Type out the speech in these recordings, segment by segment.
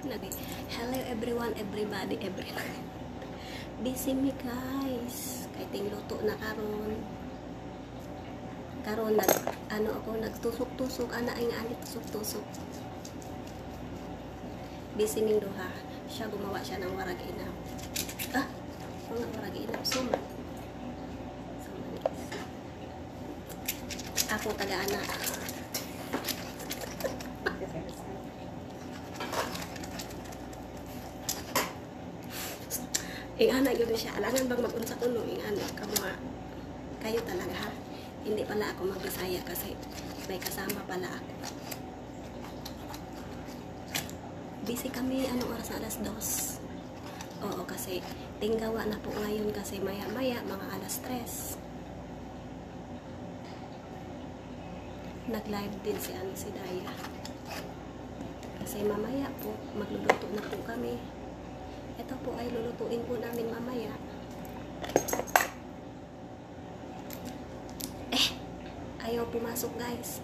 Lagi. Hello everyone, everybody, everyone. Busy me guys. Kay ting luto na karon. Karon nagtusok-tusok ana ang ani tusok-tusok. Busy ming duha. Siya gumawa siya ng warag inap. Mga warag inap suman. Ako taga-ana. Ingana yun siya. Alangan bang mag-unsa ko no? Ingana. Kayo talaga ha. Hindi pala ako mag-Bisaya kasi may kasama pala ako. Busy kami. Anong oras na? Alas 2. Oo, kasi tinggawa na po ngayon kasi maya-maya mga alas 3. Nag-live din si Daya. Kasi mamaya po magluluto na po kami. Ito po ay lulutuin po namin mamaya. Ayaw pumasok guys.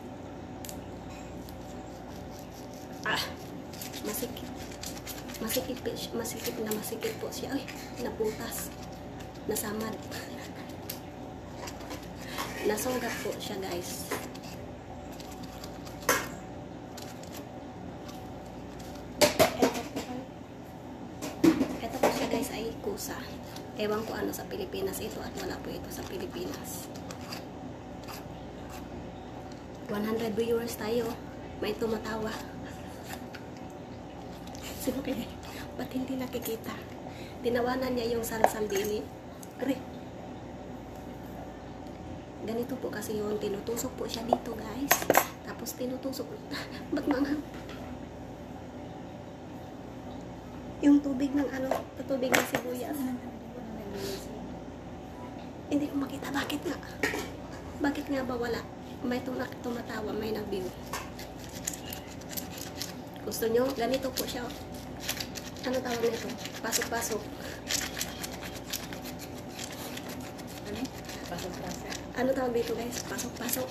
Masikip po siya. Ay, naputas. Nasamad. Nasunggat po siya guys. Ay kusa. Ewan ko ano sa Pilipinas ito at wala po ito sa Pilipinas. 100 viewers tayo. May tumatawa. Sino kaya? Ba't hindi nakikita? Tinawanan niya yung Saldini. Ganito po kasi yun. Tinutusok po siya dito guys. Tapos tinutusok. Ba't mga yung tubig ng tubig ng sibuyas. Hindi ko makita. Bakit nga? Bakit nga ba wala? May tumatawa, may nag-view. Gusto nyo? Ganito po siya. Ano tawag nito? Pasok-pasok. Pasok-pasok. Ano tawag dito guys? Pasok-pasok.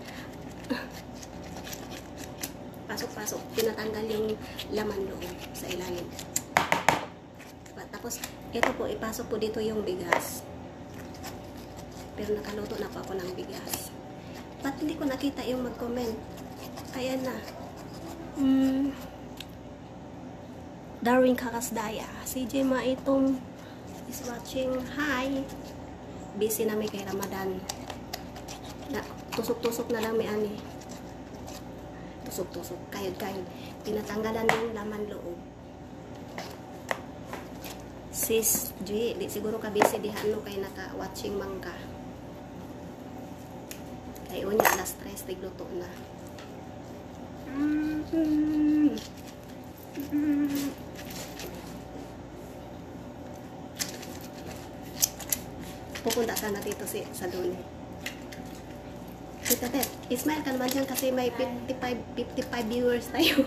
Pasok-pasok. Tinatanggal yung laman loob sa ilalim. Tapos, ito po, ipasok po dito yung bigas. Pero nakaluto na po ako ng bigas. Ba't hindi ko nakita yung mag-comment? Ayan na. Darwin Kakasdaya. CJ Maitong is watching. Hi! Busy na may kay Ramadan. Tusok-tusok na lang may ani. Tusok-tusok. Kayod-kayod. Tinatanggalan yung laman loob. Sis G, di siguro ka busy di ano kay naka-watching mangka. Kay unya alas 3 tigluto na. Pupunta sana dito sa Dune. Tita Tet, Ismail ka naman dyan kasi may 55 viewers tayo.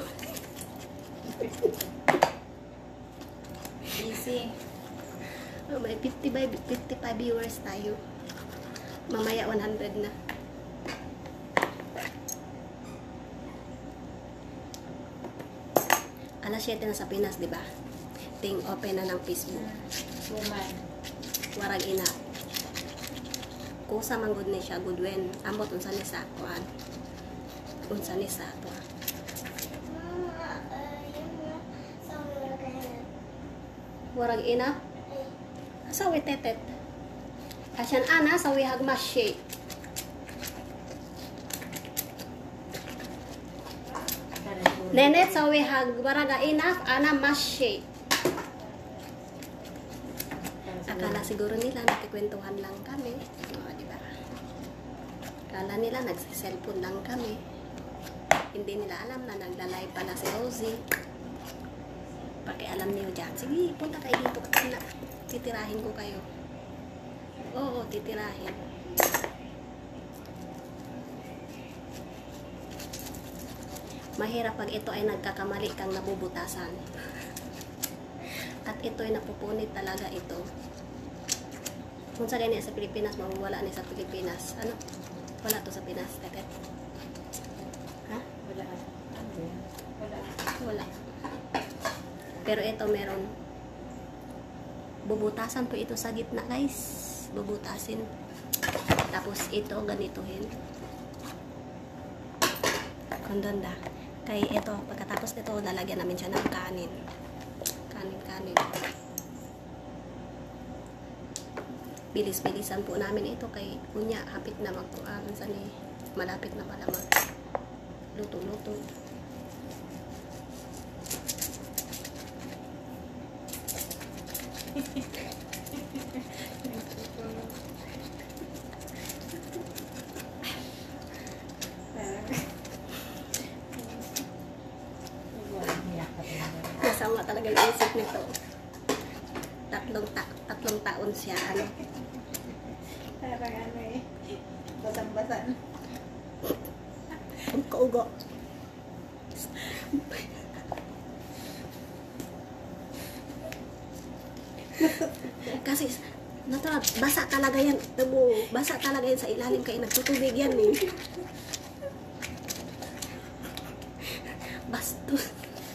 Easy. May 55 viewers tayo. Mamaya 100 na. Alas 7 na sa Pinas, di ba? Ting open na ng Facebook. Woman. Warag ina. Kusa man good ni siya, good when. Ambot unsa ni sa kuan. Unsa ni sa to. Warag ina. Sawi tetet. Asyan ana sawi hagmashe. Nenet sawi hag waraga ina ana mashe. Akala siguro nila nakikwentuhan lang kami. O, diba? Akala nila nagsiselfon lang kami. Hindi nila alam na naglalay pala si Rosie. Pakialam niyo dyan. Sige, punta kayo dito. Titirahin ko kayo. Oo, titirahin. Mahirap pag ito ay nagkakamali kang nabubutasan. At ito ay napupunit talaga ito. Kung sa ganyan sa Pilipinas, mawawala ni sa Pilipinas. Ano? Wala to sa Pinas, Tetet. Ha? Wala. Wala. Pero ito meron. Bubutasan po ito sa gitna guys. Bubutasin. Tapos ito ganituhin. Kondonda. Kaya ito, pagkatapos nito, lalagyan namin siya ng kanin. Kanin. Bilis-bilisan po namin ito kay kunya, hapit na magtuaran sa ni. Malapit na pala mag luto-luto. Masama talaga yung isip nito. Tatlong taon siya, ano. Parang ano eh, basang-basan. Ang kaugo. Kasi, natural, basa talaga yan. Basa talaga yan sa ilalim kaya nagtutubig yan eh. Bastos.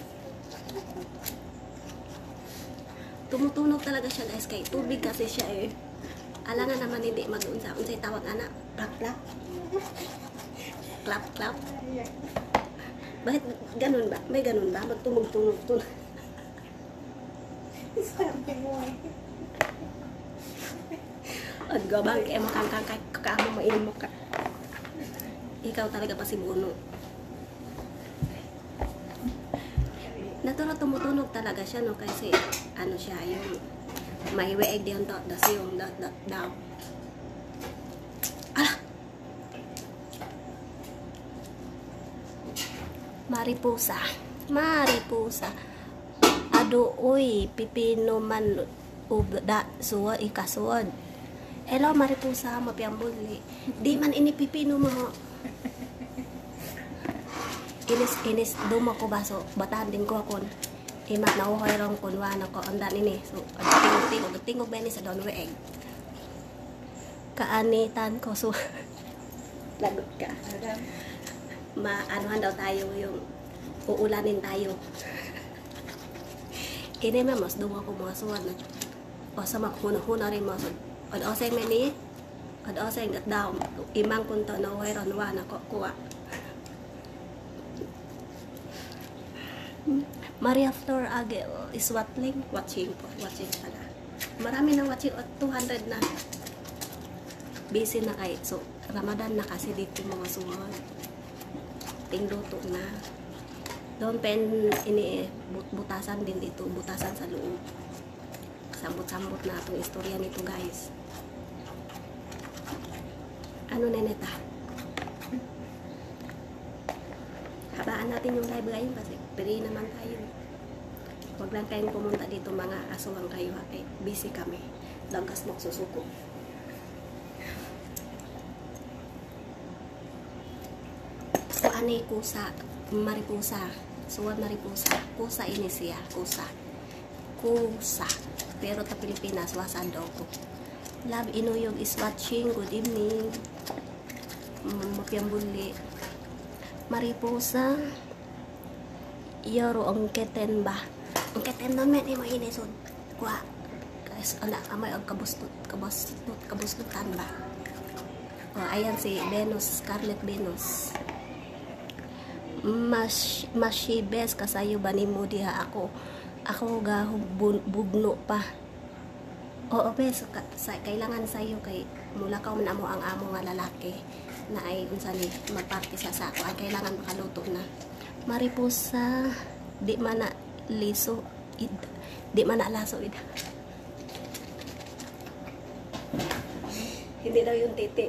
Tumutunog talaga siya guys kay tubig kasi siya eh. Alangan naman hindi mag-unsa. Unsay tawag ana? Klap-klap. Klap-klap. Bakit ganun ba? May ganun ba? Magtunog-tunog. Sabi mo eh. At gabang kaya makangkang kakaamo mainom mo ka. Ikaw talaga pa si Buno. Natural tumutunog talaga siya no kasi ano siya yung may weeg diyon to das yung daw. Ah. Mariposa. Ado uy pipino man ubda suwad ikasuwad. Hello mariposa mapiambuli. Di man ini pipino mo. Inis duma ko baso batahan din ko akon imat na uhoy rong kunwa na ko andan ini so tingog beni sa don weeg kaanitan ko so lagot ka maanuhan daw tayo yung uulanin tayo ini mas duma ko mga suwan na o sa makhuna-huna rin mo so od-oseng meni od-oseng dat daw imang kunto na uhoy ron wa na ko kuwa Maria Flor Agel is watching pala. Marami nang watching 200 na. Busy na kay so Ramadan na kasi dito mga suwan. Tingluto na. Doon pen ini butasan din dito, butasan sa loob. Sambot-sambot na itong istorya nito guys. Ano neneta? Habaan natin yung live ngayon kasi free naman tayo. Huwag lang kayong pumunta dito mga asuhang kayo ha. Eh, busy kami. Langkas magsusuko. So, anay kusa. Mariposa. Suwad mariposa. Kusa ini siya. Kusa. Pero ta Pilipinas, wasado ko. Love Inuyog is watching. Good evening. Mapiambuli. Mariposa yoro ang keten ba ang keten naman ay mainisod kuha guys ala amay ang kabuslutan ba o ayan si Venus Scarlet Venus masibes kasayo ba ni mo diha ako ga bugno pa oo bes kailangan sayo kay mula ka man amo ang amo nga lalaki na ay unsa ni magparty sa ako ay kailangan makaluto na mariposa di man na liso di man na laso hindi daw yung titi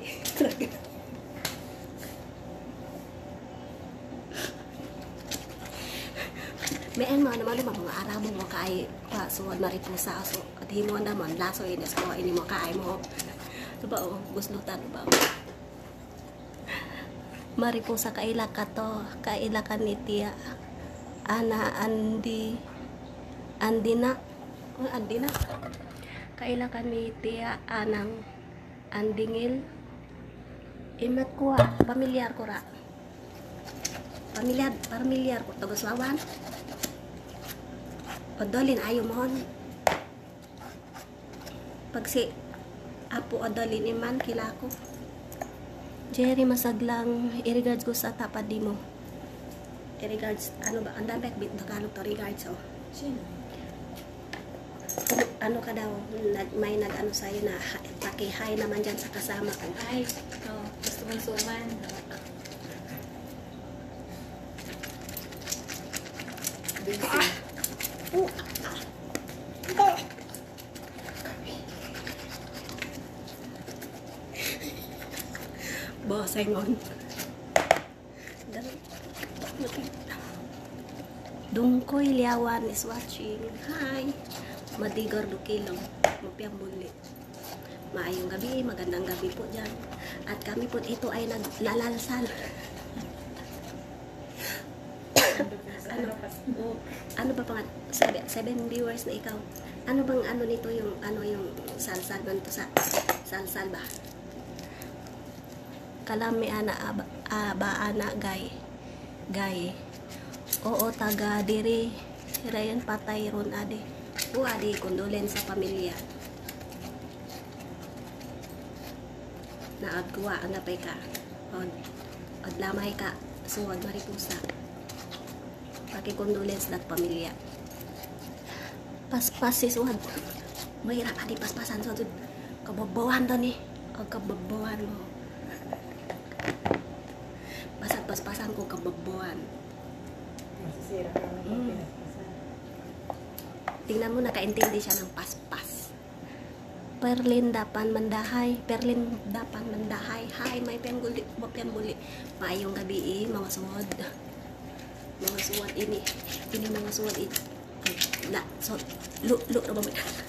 may mga naman mga aramo mo kaay suwad mariposa so at himo naman laso inis ko ini mo kaay mo diba o guslutan diba mariposa kaila ka to kaila ka ni tia ana andina kaila ka ni tia anang andingil imat ko pamilyar ko ra pamilyar ko tagoslawan Odolin ayo mohon. Pag si Apo Odolin iman kila ko. Jerry masaglang i-regards ko sa tapad di mo. I-regards, ano ba? Ang dami bit Tagalog to regards oh. Sino? Ano ka daw, may nag-ano sa'yo na paki-hi naman dyan sa kasama ko. Ay, oh, gusto mong suman. Bosengon. Dungkoy Liawan is watching. Hi. Madigor Dukilong. Mapiang buli. Maayong gabi, magandang gabi po dyan. At kami po ito ay naglalalsal. Ano ba pangat? 7 viewers na ikaw. Ano bang ano nito yung salsal man to sa salsal ba? Kalami ana ba ana gay. Oo taga diri Rayon patay ron ade. Adi kondolen sa pamilya. Naad kuwa ang napay ka. Od lamay ka suwag maripusa. Pakikondolens dat pamilya. Paspas si suwad. Mahirap adi paspasan suwad. Kababawan to ni. O kababawan mo. Basat paspasan ko kababawan. Masisira ka ng pinaspasan. Tingnan mo, nakaintindi siya ng paspas. Perlin dapan mandahay. Perlin dapan mandahay. Hi, may piangguli. Mapiangguli. Maayong gabi mga suwad. Mga suwad ini. Ini mga suwad ini. Na, so, lu na ba mo?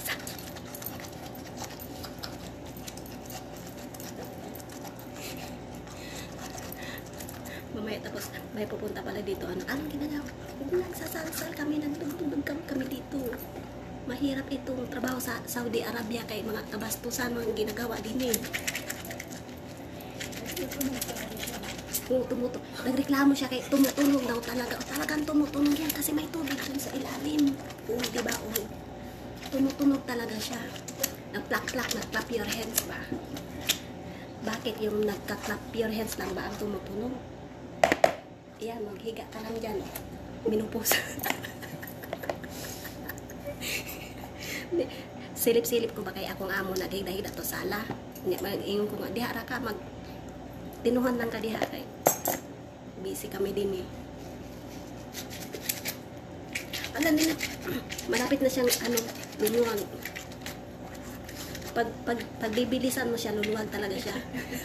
Mamaya tapos may pupunta pala dito. Anong ginagawa? Nagsasalsal kami, nagtugtugtog kami dito. Mahirap itong trabaho sa Saudi Arabia kay mga kabastusan mga ginagawa din eh. Tumutunog. Nagreklamo siya kay tumutunog daw talaga. O talagang tumutunog yan kasi may tubig dun sa ilalim. Oo, diba? Oo. Tumutunog talaga siya. Nagplak-plak, nagklap your hands ba? Bakit yung nagka-clap your hands lang ba ang tumutunog? Yan, maghiga ka lang dyan. Minupos. Silip-silip ko ba kay akong amo naghiga-higa to sala. Mag-ingon ko nga, diha ra ka, tinuhan lang ka diha kay busy kami din eh. Alam din na, malapit na siyang luluwag. Pag bibilisan mo siya, luluwag talaga siya.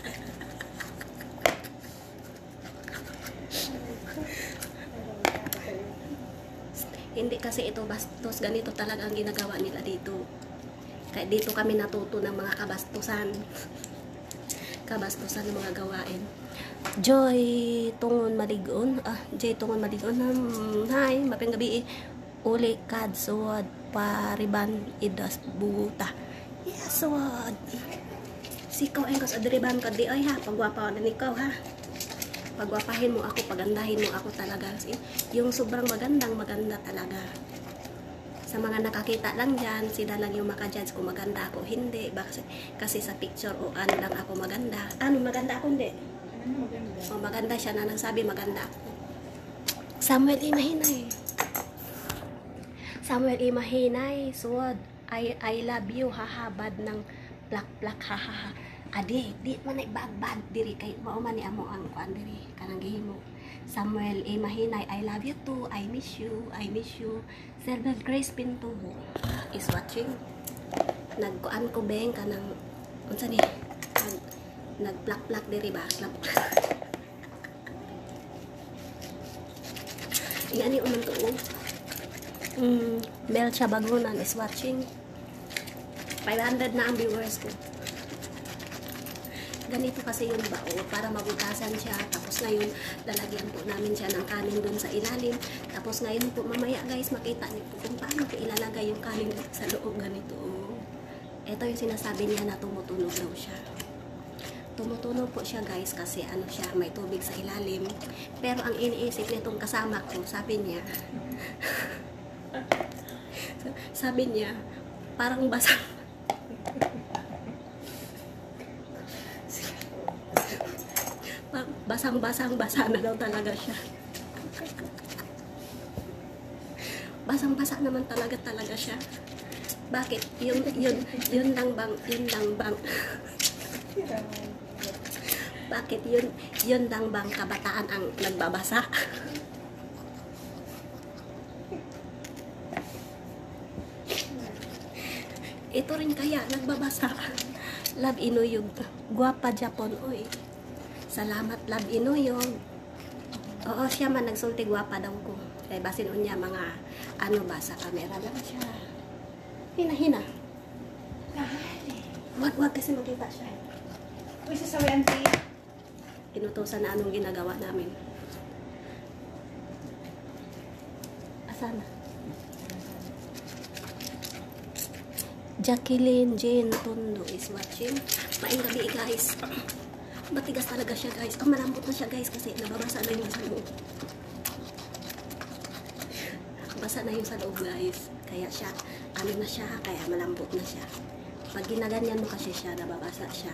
Hindi kasi ito bastos, ganito talaga ang ginagawa nila dito. Kaya dito kami natuto ng mga kabastusan. Kabastusan ng mga gawain. Joy tungon maligon. Joy tungon maligon. Hi, maping gabi. Uli kad suwad pariban idas buta. Yes, suwad. Sikaw engkos adriban kad di ay ha. Pagwapa na nikaw ha. Pagwapahin mo ako, pagandahin mo ako talaga. Yung sobrang maganda talaga. Sa mga nakakita lang dyan, sila lang yung makajudge kung maganda ako. Hindi. Kasi sa picture o ano lang ako maganda. Ano, maganda ako hindi? Maganda. O maganda siya na nagsabi maganda ako. Samuel Imahinay. Samuel Imahinay. Suwad. I love you. Hahabad ng plak-plak. Hahaha. Adi, di man ay bad diri kay mao man ni amo ang kuan diri kanang gihimo. Samuel Mahinay, I love you too. I miss you. Silver Grace Pintubo is watching. Nagkuan ko beng kanang unsa ni? Nagplak-plak diri ba? Iyan ni umang tuo. Bel Chabagunan is watching. 500 na ang viewers ko. Ganito kasi yung bao para mabutasan siya. Tapos ngayon, lalagyan po namin siya ng kanin dun sa ilalim. Tapos ngayon po, mamaya guys, makita niyo po kung paano po ilalagay yung kanin sa loob ganito. Ito yung sinasabi niya na tumutunog daw siya. Tumutunog po siya guys kasi ano siya, may tubig sa ilalim. Pero ang iniisip nitong kasama ko, sabi niya, Sabi niya, parang basang. Basang-basa na daw talaga siya. Basang-basa naman talaga siya. Bakit? Yun lang bang? Bakit yun lang bang kabataan ang nagbabasa? Ito rin kaya nagbabasa. Love Inuyog. Guwapa Japon, oy. Salamat, Love Inuyog. Oo, siya man nagsulti guwapa daw ko. Kaya basin unya mga ano ba sa camera lang siya. Hina. Wag kasi makita siya. Uy, sasawayan tayo. Inutosan na anong ginagawa namin. Asana? Jacqueline Jane Tondo is watching. Maing gabi guys. Matigas talaga siya guys. Malambot na siya guys kasi nababasa na yung sa loob. Basa na yung sa loob guys. Kaya siya, ano na siya, kaya malambot na siya. Pag ginaganyan mo kasi siya, nababasa siya.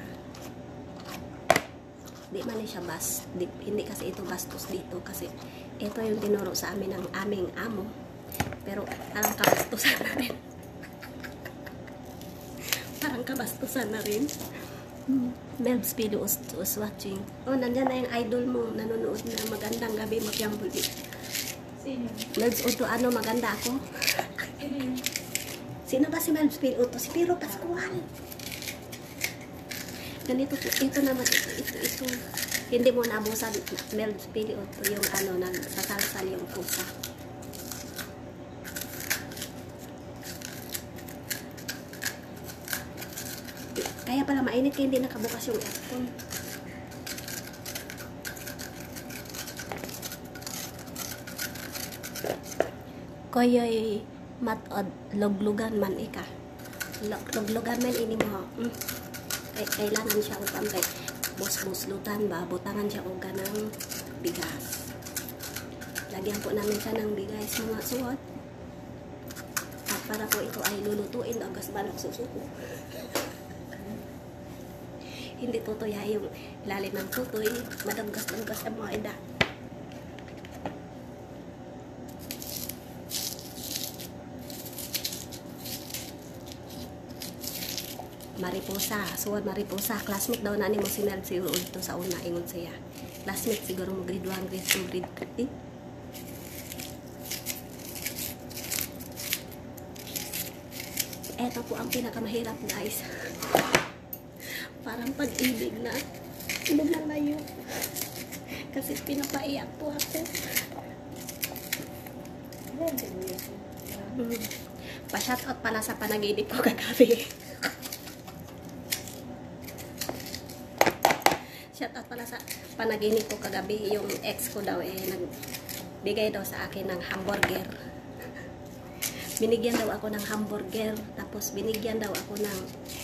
Di man siya hindi kasi ito bastos dito kasi ito yung tinuro sa amin ng aming amo. Pero parang kabastusan na rin. Parang kabastusan na rin. Melbs Video was watching. Oh, nandyan na yung idol mo. Nanonood na magandang gabi magyambuli. Sino? Melbs Uto, ano maganda ako? Sino yun? Sino ba si Melbs Video Uto? Si Piro Pascual. Ganito po. Ito naman. Ito. Hindi mo naabusan Melbs Video Uto yung ano, nagsasalsal yung pusa. Kaya pala mainit kaya hindi nakabukas yung aircon. Koyoy matod luglugan man ika. Luglugan man ini mo. Kailangan siya upang kay bus-buslutan ba, butangan siya og ganang bigas. Lagyan po namin siya ng bigas mga suot. At para po ito ay lulutuin agas balok susuko. Hindi tutoy yung ilalim ng tutoy. Madamgas-damgas ang mga ida. Mariposa. Suwad Mariposa. Classmate daw na ni mo si Mel siguro ito sa una. Ingon siya. Classmate siguro mo grade 1, grade 2, grade 3. Eto po ang pinakamahirap guys. Parang pag-ibig na lumalayo. Kasi pinapaiyak po ako. Pa-shoutout pala sa panaginip ko kagabi. Shoutout pala sa panaginip ko kagabi. Yung ex ko daw nagbigay daw sa akin ng hamburger. Binigyan daw ako ng hamburger. Tapos binigyan daw ako ng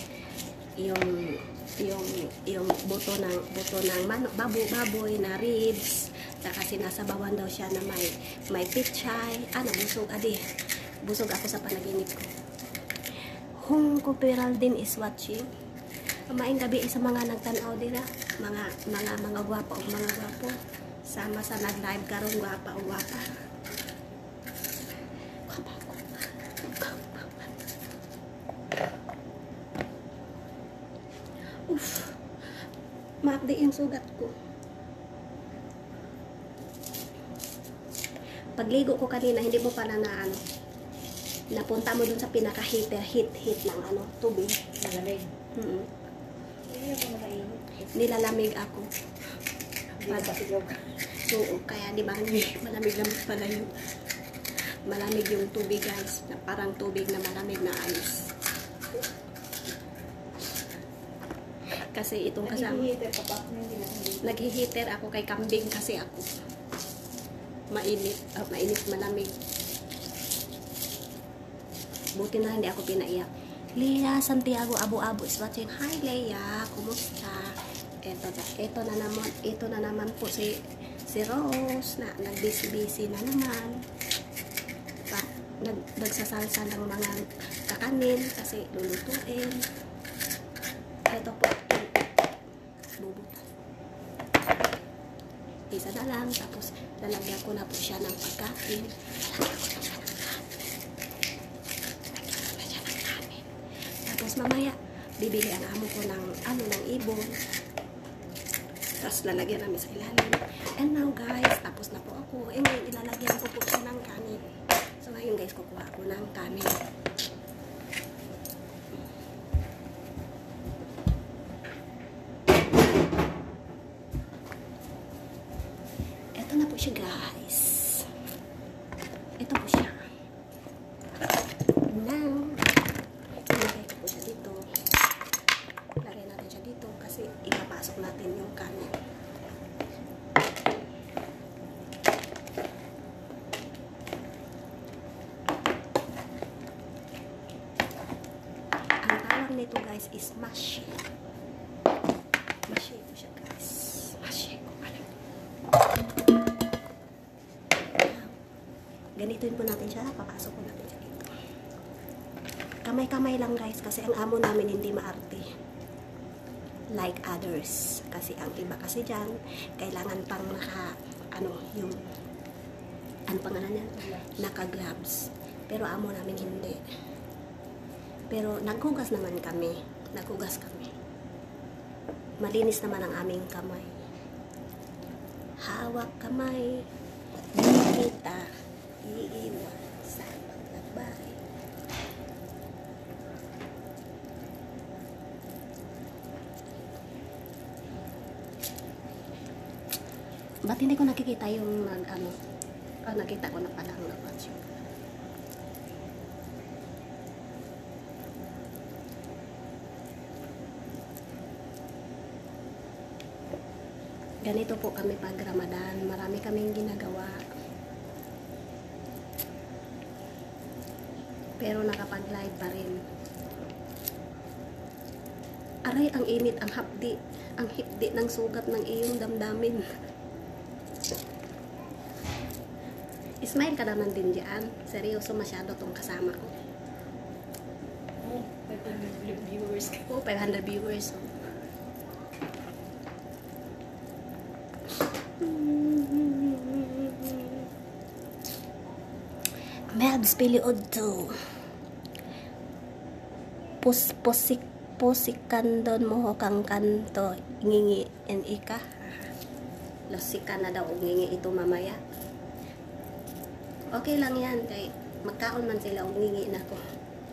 yung buto ng manok, baboy na ribs, saka sinasabawan daw siya na may pichay. Busog ako sa panaginip ko. Hung Kuperaldin is watching. Maing gabi sa mga nagtanaw dira, mga gwapo o mga gwapo sama sa nag-live karon gwapa o gwapa. Maakdi yung sugat ko. Pagligo ko kanina, hindi mo pala napunta mo dun sa pinaka-hit ng tubig. Malamig. Hindi ako nakainit. Nilalamig ako. Hindi ka pasigog. Oo, kaya di ba malamig pala yun. Malamig yung tubig guys. Parang tubig na malamig na ice. Kasi itong kasama. Nag-heater ka pa. Nag-heater ako kay kambing kasi ako. Mainit, malamig. Buti na hindi ako pinaiyak. Leia Santiago Abu-Abu is watching. Hi Leia, kumusta? Ito na naman po si Rose na nagbisi-busy na naman. nagsasalsa ng mga kakanin kasi lulutuin. Ito po, bubutas. Isa na lang, tapos lalagyan ko na po siya ng pagkain. Tapos mamaya, bibili ang amo ko ng ibon. Tapos lalagyan namin sa ilalim. And now guys, tapos na po ako. Ngayon ilalagyan ko po siya ng kanin. So ngayon guys, kukuha ako ng kanin. Ito na po siya guys. Ito po siya. Now, ilagay ko po siya dito. Lagay natin siya dito kasi ipapasok natin yung kanin. Ito guys is mashi. Mashi po siya guys. Mashi. Ganitoin po natin siya. Papasok po natin siya dito. Kamay-kamay lang guys kasi ang amo namin hindi maarte. Like others. Kasi ang iba kasi dyan, kailangan pang yung ano pangalan yan? Naka-gloves. Pero amo namin hindi. Pero naghugas naman kami. Naghugas kami. Malinis naman ang aming kamay. Hawak kamay. Hindi kita iiwan sa paglabay. Ba't hindi ko nakikita yung nakita ko na pala ang labas yun. Ganito po kami pag Ramadan. Marami kaming ginagawa. Pero nakapag-live pa rin. Aray, ang init, ang hapdi. Ang hipdi ng sugat ng iyong damdamin. Smile ka naman din dyan. Seryoso masyado tong kasama ko. Oh, 500 viewers ka. Oh, 500 viewers. Oh. Melbs piliod to. Pusikandon mo kang kanto ngingi en ika. Losikan na daw ngingi ito mamaya. Okay lang yan kay magkaon man sila ngingi na ko.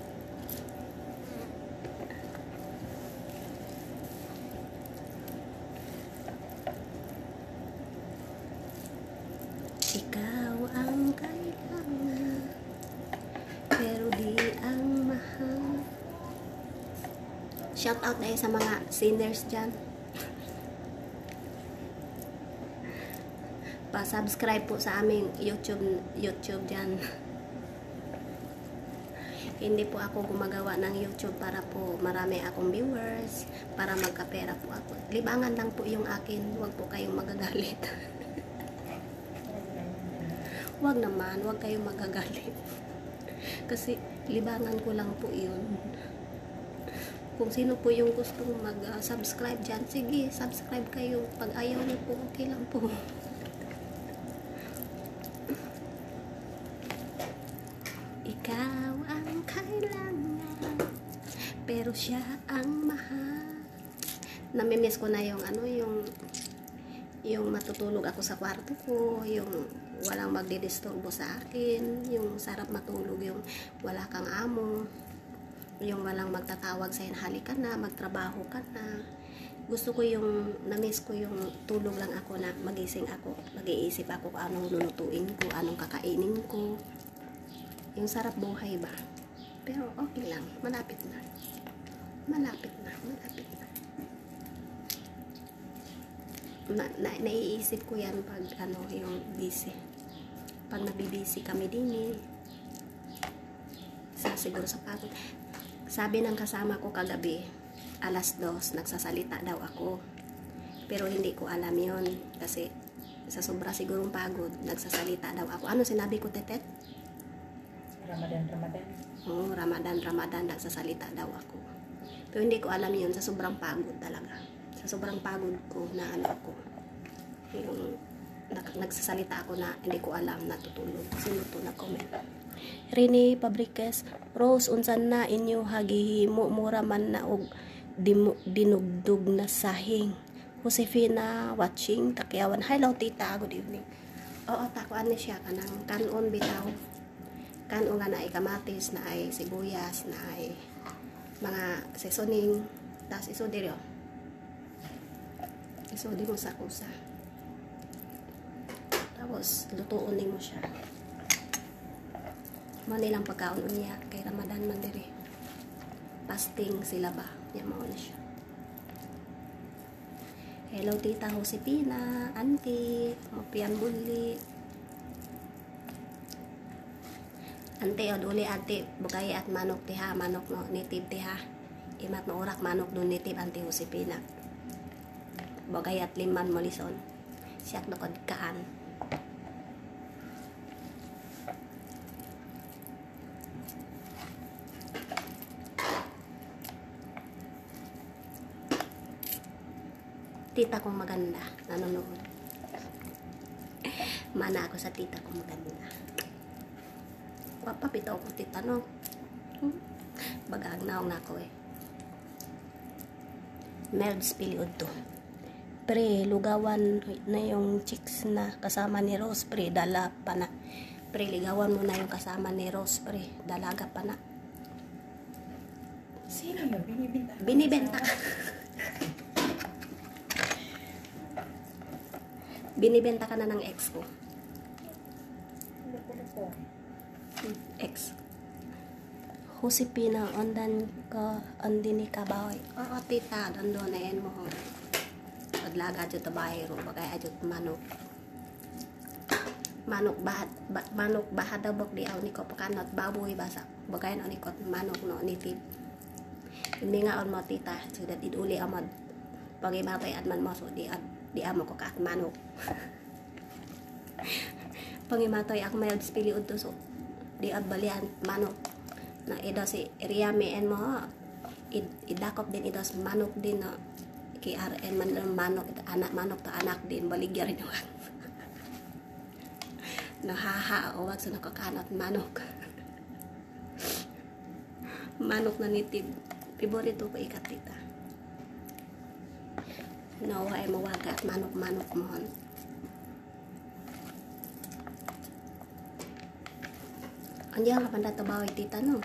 Ikaw ang kailangan, pero di ang mahal. Shout out na sa mga sinners dyan. Pa-subscribe po sa aming YouTube dyan. Hindi po ako gumagawa ng YouTube para po marami akong viewers, para magkapera po ako. Libangan lang po yung akin, huwag po kayong magagalit. Wag naman, wag kayong magagalit. Kasi libangan ko lang po yun. Kung sino po yung gustong mag-subscribe dyan, sige, subscribe kayo. Pag ayaw niyo po, okay lang po. Ikaw ang kailangan, pero siya ang mahal. Namimiss ko na yung yung matutulog ako sa kwarto ko, yung walang magdidisturbo sa akin, yung sarap matulog, yung wala kang amo, yung walang magtatawag sa'yo, halika na, magtrabaho ka na. Gusto ko yung, namiss ko yung tulog lang ako na magising ako, mag-iisip ako kung anong lulutuin ko, anong kakainin ko. Yung sarap buhay ba? Pero okay lang, malapit na. Malapit na. Naiisip ko yan pag yung busy. Pag nabibisi kami din siguro sa pagod. Sabi ng kasama ko kagabi, 2:00 nagsasalita daw ako. Pero hindi ko alam yon kasi sa sobra sigurong pagod, nagsasalita daw ako. Ano sinabi ko, Tetet? Ramadan. Oo, Ramadan, nagsasalita daw ako. Pero hindi ko alam yun, sa sobrang pagod talaga. Sa sobrang pagod ko na ano ako, yung nagsasalita ako na hindi ko alam, natutulog. Sino to na comment? Rene Fabriques, Rose, unsan na inyo hagihimo mura man na og dinugdug na sahing. Josefina watching Takyawan. Hello tita, good evening. Oo, takuan ni siya kanang kanon bitaw. Kanon nga na ay kamatis, na ay sibuyas, na ay mga seasoning, tas isudi rin. Isudi mo sa kusa. Tapos lutuon mo siya. Manilang pagkaon niya kay Ramadan man diri. Fasting sila ba? Yan mao na siya. Hello tita Josepina, auntie, mapian buli. Ante od uli ate bugay at manok tiha, manok no native tiha. Imat no orak manok no native ante Josepina. Bugay at liman molison. Siyak no kod kaan. Tita kong maganda, nanonood. Mana ako sa tita kong maganda. Papapito ako tita, no? Bagang naong na ako eh. Melds Piliud to. Pre, lugawan na yung chicks na kasama ni Rose, pre, dala pa na. Pre, ligawan mo na yung kasama ni Rose, pre, dalaga pa na. Sino yun? Binibenta? Binibenta. Binibenta ka na ng ex ko. Ex. Josepina, ondan ka, andini ka ba? Oo, tita, dandon na yan mo. Paglaga dyan ta bayro, bagay adyo manok. Manok bahad daw bok di aw ni ko pakanot baboy basa. Bagay no ni ko manok no nitib. Hindi nga on mo tita, so that iduli amad. Pagibabay at man mo so di amo ko kaat manok. Pangimatoy ak may spili udto so di balian manok na ida si Riame en mo idakop din ida manok din na KRN man manok anak manok to anak din baligya rin yung nahaha o wag sa nakakanot manok. Manok na nitib favorito ko ikat tita. Nawa ay mawagat manok mohon. Andiyan ka panda tabaw tita no.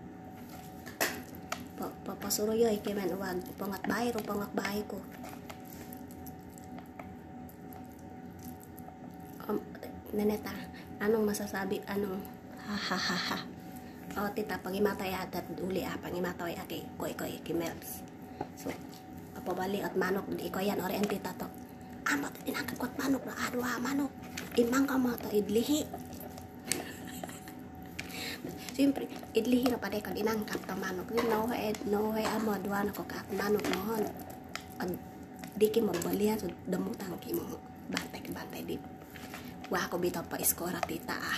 Papasuroy kay man wag pangat bahay ko. Neneta, anong masasabi anong ha. O tita pangimatay at uli pangimatay kay koy kimelps. So pabali at manok di ko yan ori ang tita to. Amat tinangkap ko at manok na adwa manok. Imang ka mo to idlihi. Siyempre, idlihi na pa de kag inangkap ta manok. No hay amo adwa na ko kat manok mohon. Ag di ki mabalian so damutang ki mo. Bantay di. Wa ko bitaw pa iskora tita ah.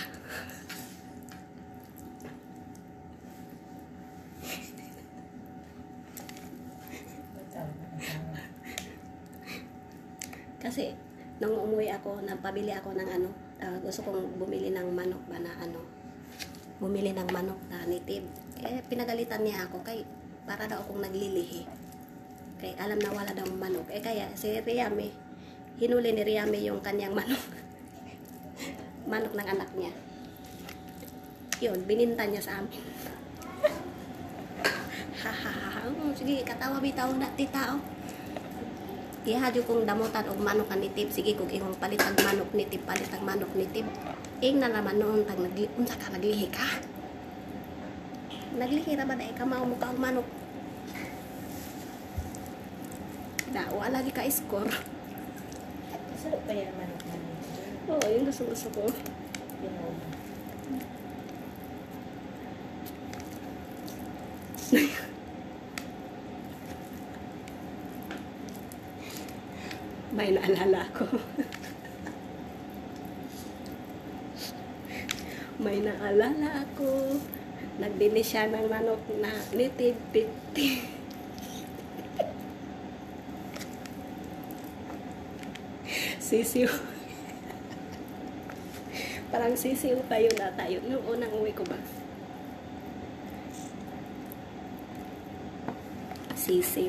Kasi nung umuwi ako, nagpabili ako ng ano, gusto kong bumili ng manok ba na ano, bumili ng manok na native. Pinagalitan niya ako kay para daw akong naglilihi. Kay alam na wala daw manok. Kaya si Riame, hinuli ni Riame yung kanyang manok. Manok ng anak niya. Yun, bininta niya sa amin. Sige, katawa bitaw na tita. Ihadyo kong damutan og manok ka nitib. Sige kung ihong palitag manok nitib, palitag manok nitib. Ing na naman noon tag unsa ka naglihi ka? Naglihi ra ba dai ka mao mo ka og manok? Dawa lagi ka score. Masarap pa yan manok na nito. Oo, yung gusto ko. May naalala ko. May naalala ako. Nagbili siya ng manok na native 50. Sisiw. Parang sisiw tayo na tayo. Nung unang uwi ko ba? Sisiw.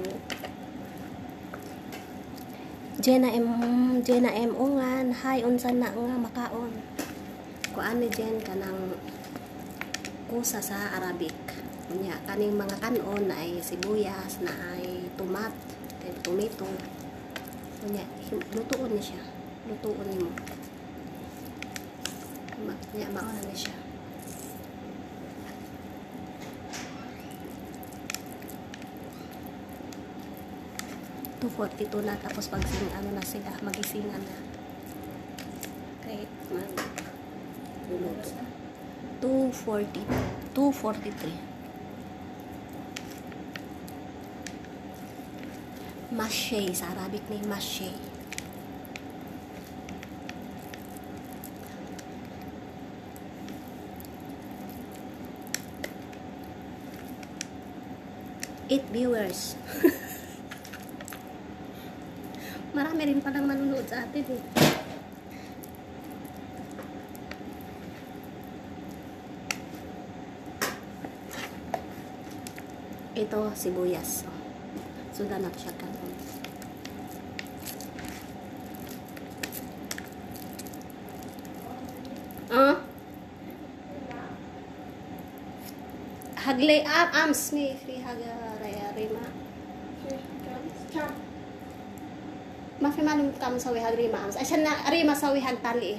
Jenna M. Ungan. Hi, unsan na nga makaon. Kuan ni Jen kanang kusa sa Arabic. Kunya, kaning mga kanon na ay sibuyas, na ay tomato. Kunya, lutuon ni siya. Lutuon ni mo. Kunya, mauna ni siya. $2.42 na, tapos pag ano na sila, magisingan na. Okay, luluto. 243. Mashay, sa Arabic ni mashay. Eight viewers. Marami rin palang manunood sa atin eh. Ito, sibuyas. Sudah na siya kanon. Haglay ams ni fi haga rima. Ma fi manum kam sawi hagri ma ams. Asyan na rima sawi hantali eh.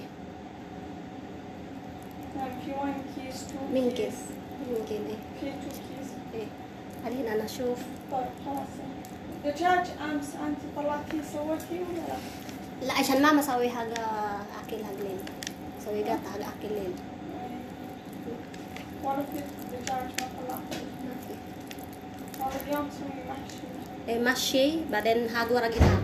Minkis. Minkin eh. Eh. علينا أنا أشوف. طيب خلاص. دجاج أمس أنت طلعتي سويتي ولا لا؟ لا عشان ما مسوي حاجة أكل هقلين. سوي قطع حاجة أكلين. ولا في دجاج ما طلعتي؟ ما في. والله اليوم تسوي محشي. إيه محشي بعدين هاد ورق عنب.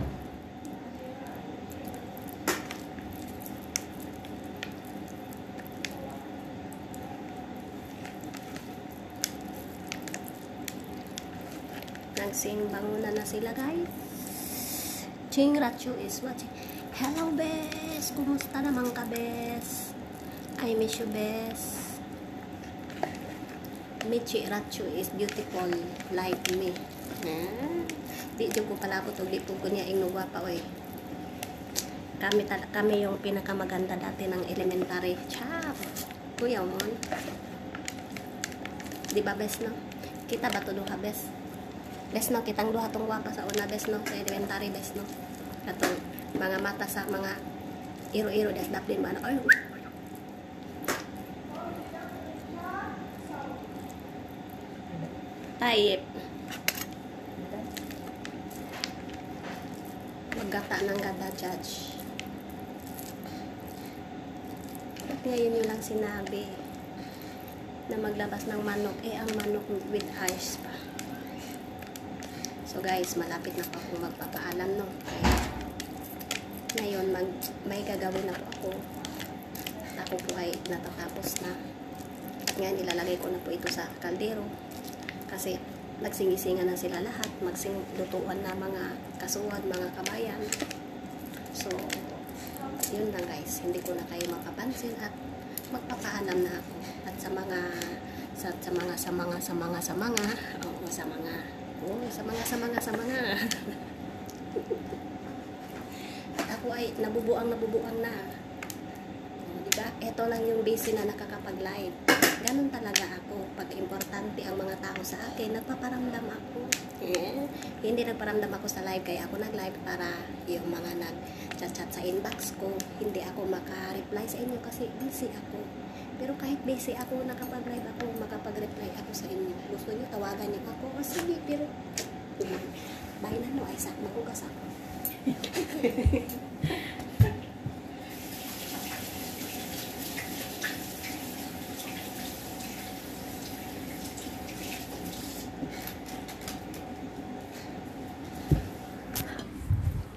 Nagsing bangunan na sila guys. Ching Rachu is watching. Hello bes, kumusta naman ka bes? I miss you bes. Michi Rachu is beautiful like me. Di ko pala po to, di po ko niya inuwa pa oy. Kami yung pinakamaganda dati ng elementary. Chap. Kuya mo. Di ba bes no? Kita ba to duha bes? Bes no, kitang duha tong wapa sa una bes no, sa elementary bes no. Atong mga mata sa mga iro-iro das daplin man. Ay. Tayip. Maggata ng gada judge. At ngayon nyo lang sinabi na maglabas ng manok. Eh, ang manok with ice pa. So guys, malapit na po ako magpapaalam no. Ngayon may gagawin na po ako. Ako po ay natatapos na. At ngayon ilalagay ko na po ito sa kaldero. Kasi nagsingisingan na sila lahat. Lutuan na mga kasuwad, mga kabayan. So, yun lang guys. Hindi ko na kayo makapansin at magpapaalam na ako. At sa mga At ako ay nabubuang na. Diba? Ito lang yung busy na nakakapag-live. Ganun talaga ako. Pag importante ang mga tao sa akin, nagpaparamdam ako. Hindi nagparamdam ako sa live, kaya ako nag-live para yung mga nag-chat-chat sa inbox ko, hindi ako maka-reply sa inyo kasi busy ako. Pero kahit busy ako, nakapag-live ako, makapag-reply ako sa inyo. Gusto nyo, tawagan niyo ako. O sige, pero bahay na no, ay magugas ako.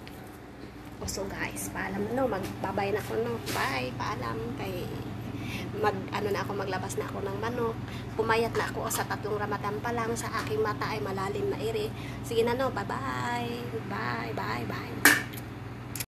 So guys, paalam no, magbabay na ko no. Bye, paalam kay ano na ako, maglabas na ako ng manok. Pumayat na ako sa 3 Ramadan pa lang. Sa aking mata ay malalim na iri. Sige na, no, bye-bye. Bye.